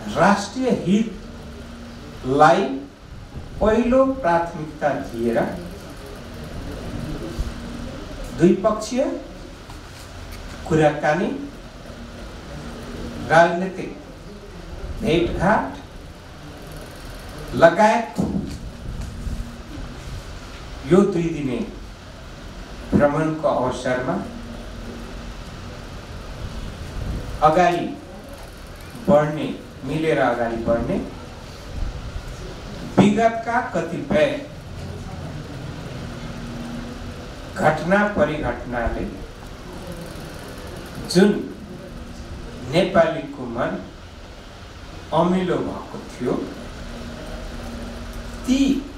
राष्ट्रिय हितलाई पहिलो प्राथमिकता दिएर द्विपक्षीय कुराकानी, राजनीतिक भेटघाट लगायत यो 2 दिने भ्रमणको अवसरमा अगाडि बढ्ने, मिलेर अगाडि बढ्ने विगतका कतिपय घटना परिघटनाले जुन नेपालीको मन अमिलो भएको थियो, ती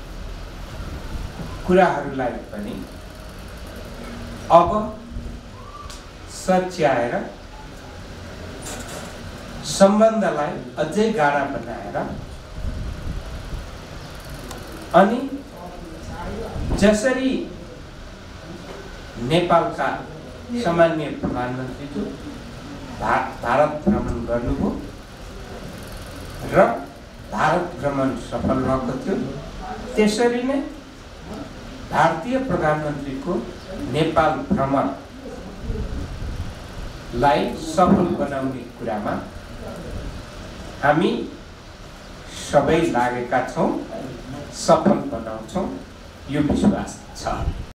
कुराहरूलाई पनि अब सच्याएर सम्बन्धलाई अझै गाढा बनाएर अनि जसरी नेपालका सामान्य प्रधानमन्त्रीको भारत भ्रमण गर्नुभयो र भारत भ्रमण सफल भएको थियो, त्यसरी नै भारतीय प्रधानमन्त्रीको नेपाल भ्रमणलाई सफल बनाउने कुरामा हामी सबै लागेका छौं, सफल बनाउँछौं, यो विश्वास छ।